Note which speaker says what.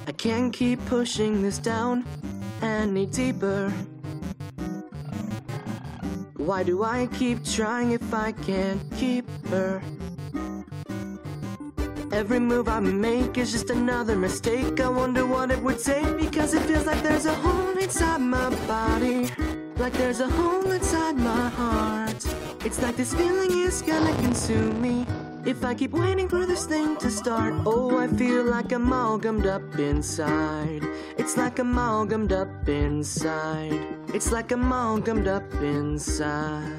Speaker 1: I can't keep pushing this down any deeper. Why do I keep trying if I can't keep her? Every move I make is just another mistake. I wonder what it would take, because it feels like there's a hole inside my body, like there's a hole inside my heart. It's like this feeling is gonna consume me if I keep waiting for this thing to start. Oh, I feel like amalgamed up inside. It's like amalgamed up inside. It's like amalgamed up inside.